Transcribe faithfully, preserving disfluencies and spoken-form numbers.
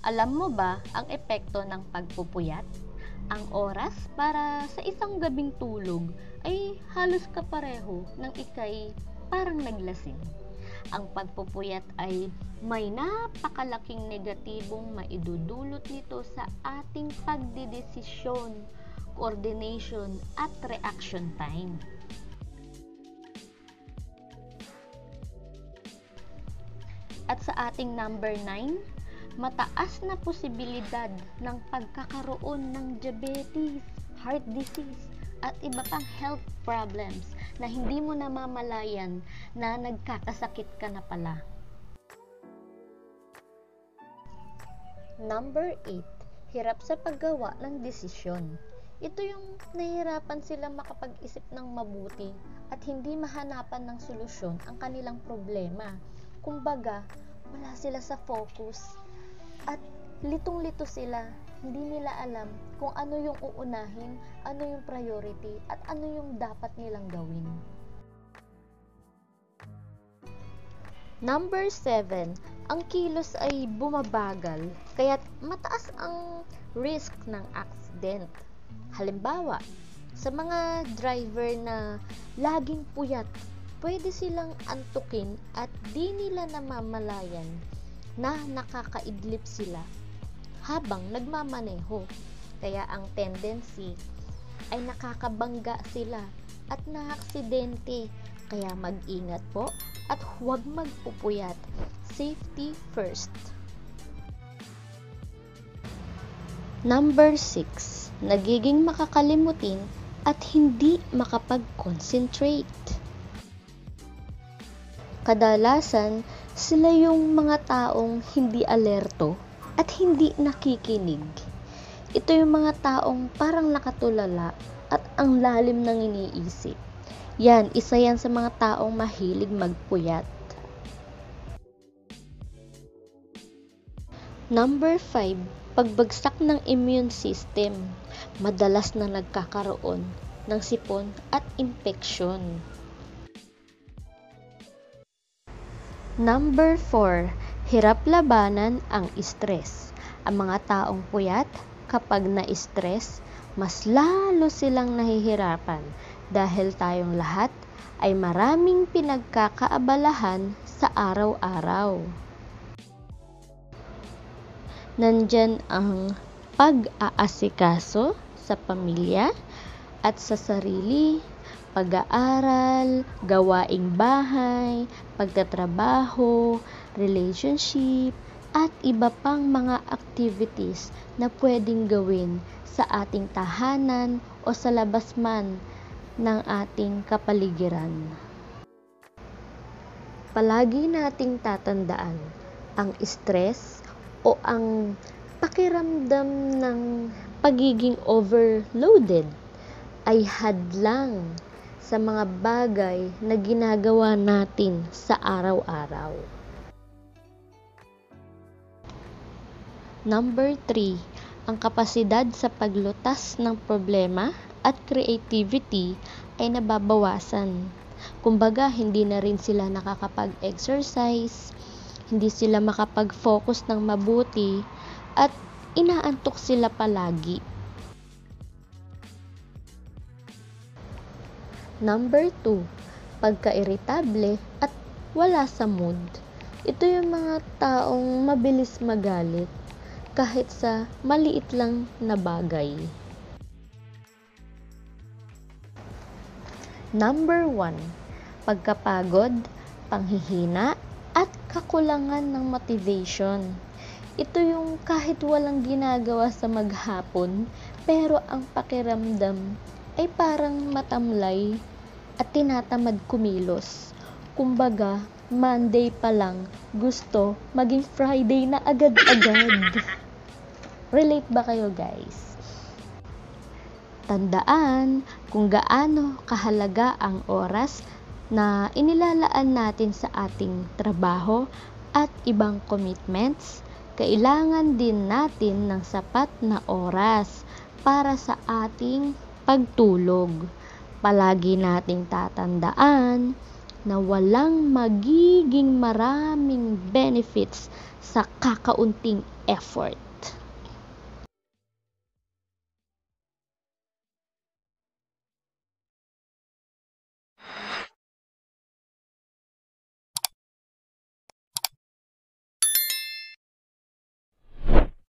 Alam mo ba ang epekto ng pagpupuyat? Ang oras para sa isang gabing tulog ay halos kapareho ng ika'y parang naglasing. Ang pagpupuyat ay may napakalaking negatibong maidudulot nito sa ating pagdedesisyon, coordination at reaction time. At sa ating number nine, mataas na posibilidad ng pagkakaroon ng diabetes, heart disease, at iba pang health problems na hindi mo namamalayan na nagkakasakit ka na pala. Number eight, hirap sa paggawa ng desisyon. Ito yung nahihirapan silang makapag-isip ng mabuti at hindi mahanapan ng solusyon ang kanilang problema. Kumbaga, wala sila sa focus at litong-lito sila. Hindi nila alam kung ano yung uunahin, ano yung priority, at ano yung dapat nilang gawin. Number seven, ang kilos ay bumabagal, kaya't mataas ang risk ng accident. Halimbawa, sa mga driver na laging puyat, pwede silang antukin at di nila namamalayan na nakakaidlip sila habang nagmamaneho. Kaya ang tendency ay nakakabangga sila at naaksidente. Kaya mag-ingat po at huwag magpupuyat. Safety first. Number six, nagiging makakalimutin at hindi makapag-concentrate. Kadalasan, sila yung mga taong hindi alerto at hindi nakikinig. Ito yung mga taong parang nakatulala at ang lalim ng iniisip. Yan, isa yan sa mga taong mahilig magpuyat. Number five, pagbagsak ng immune system. Madalas na nagkakaroon ng sipon at infeksyon. Number four, hirap labanan ang stress. Ang mga taong puyat, kapag na-stress, mas lalo silang nahihirapan dahil tayong lahat ay maraming pinagkakaabalahan sa araw-araw. Nandyan ang pag-aasikaso sa pamilya at sa sarili, pag-aaral, gawaing bahay, pagtatrabaho, relationship, at iba pang mga activities na pwedeng gawin sa ating tahanan o sa labas man ng ating kapaligiran. Palagi nating tatandaan ang stress o ang pakiramdam ng pagiging overloaded ay hadlang sa mga bagay na ginagawa natin sa araw-araw. Number three, ang kapasidad sa paglutas ng problema at creativity ay nababawasan. Kumbaga, hindi na rin sila nakakapag-exercise, hindi sila makapag-focus ng mabuti, at inaantok sila palagi. Number two, pagka-irritable at wala sa mood. Ito yung mga taong mabilis magalit kahit sa maliit lang na bagay. Number one, pagkapagod, panghihina, at kakulangan ng motivation. Ito yung kahit walang ginagawa sa maghapon, pero ang pakiramdam ay parang matamlay at tinatamad kumilos. Kumbaga, Monday pa lang gusto maging Friday na agad-agad. Relate ba kayo, guys? Tandaan kung gaano kahalaga ang oras na inilalaan natin sa ating trabaho at ibang commitments. Kailangan din natin ng sapat na oras para sa ating pagtulog. Palagi nating tatandaan na walang magiging maraming benefits sa kakaunting effort.